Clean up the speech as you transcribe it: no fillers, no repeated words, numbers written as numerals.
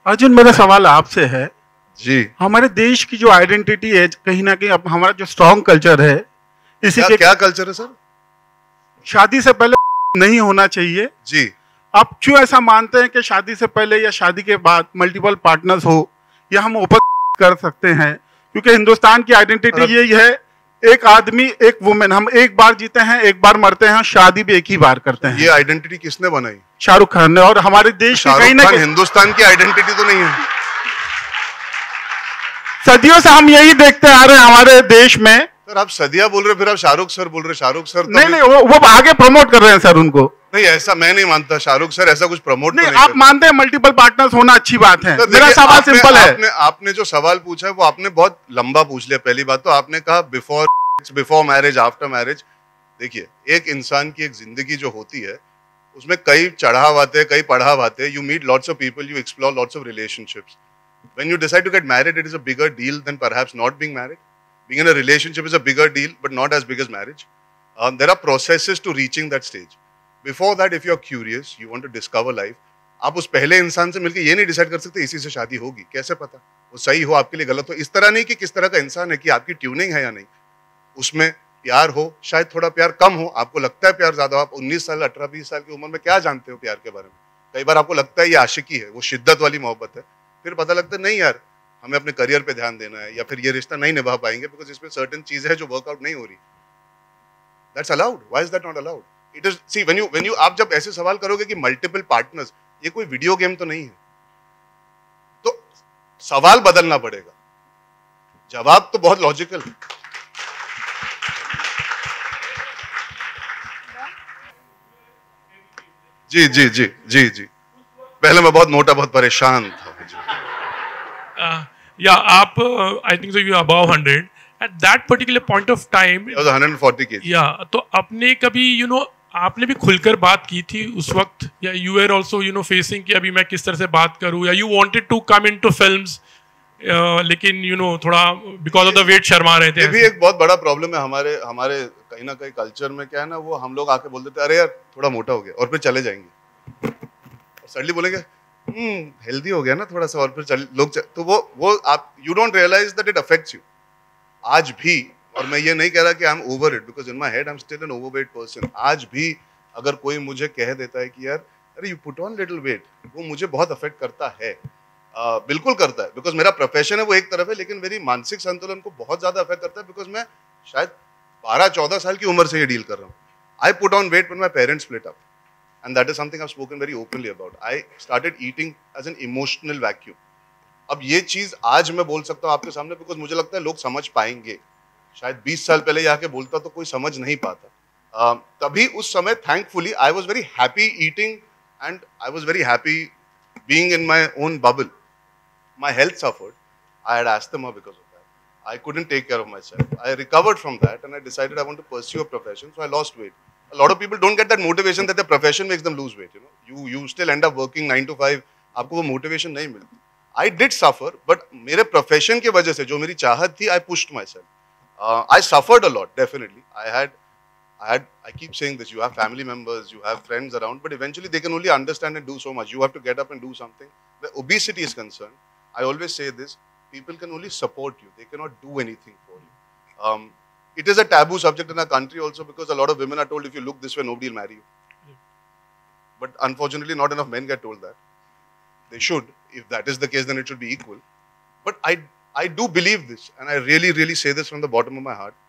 अर्जुन, मेरा सवाल आपसे है। जी। हमारे देश की जो आइडेंटिटी है, कहीं ना कहीं अब हमारा जो स्ट्रॉन्ग कल्चर है, इसी के क्या कल्चर है सर? शादी से पहले नहीं होना चाहिए। जी। आप क्यों ऐसा मानते हैं कि शादी से पहले या शादी के बाद मल्टीपल पार्टनर्स हो, या हम ओपन कर सकते हैं? क्योंकि हिंदुस्तान की आइडेंटिटी यही है, एक आदमी एक वुमेन, हम एक बार जीते हैं, एक बार मरते हैं, शादी भी एक ही बार करते हैं। ये आइडेंटिटी किसने बनाई? शाहरुख खान ने। और हमारे देश की कहीं ना कहीं हिंदुस्तान की आइडेंटिटी तो नहीं है। सदियों से हम यही देखते आ रहे हैं हमारे देश में। सर आप सदिया बोल रहे, फिर आप शाहरुख सर बोल रहे। शाहरुख सर तो नहीं, वो आगे प्रमोट कर रहे हैं सर उनको। नहीं, ऐसा मैं नहीं मानता। शाहरुख सर ऐसा कुछ प्रमोट नहीं, तो नहीं आप मानते हैं मल्टीपल पार्टनर्स होना अच्छी बात है? मेरा सवाल सिंपल है। आपने जो सवाल पूछा है वो आपने बहुत लंबा पूछ लिया। पहली बात तो आपने कहा बिफोर मैरिज, आफ्टर मैरिज। देखिए, एक इंसान की एक जिंदगी जो होती है उसमें कई चढ़ाव आते हैं, कई पढ़ाव आते हैं। You meet lots of people, you explore lots of relationships. When you decide to get married, it is a bigger deal than perhaps not being married. Being in a relationship is a bigger deal, but not as big as marriage. There are processes to reaching that stage. Before that, if you are curious, you want to discover life, आप उस पहले इंसान से मिलकर ये नहीं decide कर सकते इसी से शादी होगी। कैसे पता वो सही हो, आपके लिए गलत हो? इस तरह नहीं कि किस तरह का इंसान है, कि आपकी ट्यूनिंग है या नहीं, उसमें प्यार हो, शायद थोड़ा प्यार कम हो, आपको लगता है प्यार ज्यादा हो। आप 19 साल 18-20 साल की उम्र में क्या जानते हो प्यार के बारे में? कई बार आपको लगता है ये आशिकी है, वो शिद्दत वाली मोहब्बत है, फिर पता लगता है नहीं यार, हमें अपने करियर पे ध्यान देना है, या फिर ये रिश्ता नहीं निभा पाएंगे बिकॉज इसमें सर्टेन चीजें हैं जो वर्कआउट नहीं हो रही। That's allowed. Why is that not allowed? It is, see when you आप जब ऐसे सवाल करोगे कि मल्टीपल पार्टनर्स, ये कोई वीडियो गेम तो नहीं है, तो सवाल बदलना पड़ेगा। जवाब तो बहुत लॉजिकल है। जी जी जी जी जी पहले मैं बहुत मोटा, बहुत परेशान था। या आप I think so you above 100 at that particular point of time. 140 kg। या तो आपने कभी आपने भी खुलकर बात की थी उस वक्त, या यू आर आल्सो फेसिंग कि अभी मैं किस तरह से बात करूं, या you wanted to come into films लेकिन थोड़ा बिकॉज ऑफ द वेट शर्मा रहे थे? ये भी एक बहुत बड़ा प्रॉब्लम है हमारे कहीं ना कहीं कल्चर में। क्या है ना, वो हम लोग आके बोल देते अरे यार थोड़ा मोटा हो गया, और फिर चले जाएंगे, सडनली बोलेंगे हेल्दी हो गया ना थोड़ा सा, और फिर तो वो आप you don't realise that it affects you आज भी। और मैं ये नहीं कह रहा कि I am over it, because in my head I am still an overweight person. आज भी अगर कोई मुझे कह देता है कि यार अरे you put on little weight, वो मुझे बहुत अफेक्ट करता है। बिल्कुल करता है, बिकॉज मेरा प्रोफेशन है वो एक तरफ है, लेकिन मेरी मानसिक संतुलन को बहुत ज्यादा अफेक्ट करता है, बिकॉज मैं शायद 12-14 साल की उम्र से ये डील कर रहा हूँ। I put on weight when my parents split up, and that is something I've spoken very openly about. I started eating as an emotional vacuum. अब ये चीज आज मैं बोल सकता हूँ आपके सामने, बिकॉज मुझे लगता है लोग समझ पाएंगे। शायद 20 साल पहले आके बोलता तो कोई समझ नहीं पाता। तभी उस समय thankfully I was very happy eating, and I was very happy being in my own bubble. My health suffered. I had asthma because of that. I couldn't take care of myself. I recovered from that, and I decided I want to pursue a profession, so I lost weight. A lot of people don't get that motivation that their profession makes them lose weight. You still end up working 9 to 5. आपको वो motivation नहीं मिलती. I did suffer, but मेरे profession की वजह से जो मेरी चाहत थी, I pushed myself. I suffered a lot, definitely. I keep saying this. You have family members, you have friends around, but eventually they can only understand and do so much. You have to get up and do something. Where obesity is concerned, I always say this: people can only support you. They cannot do anything for you. It is a taboo subject in our country also, because a lot of women are told if you look this way, nobody will marry you. But unfortunately, not enough men get told that. They should. If that is the case, then it should be equal. But I do believe this, and I really, really say this from the bottom of my heart.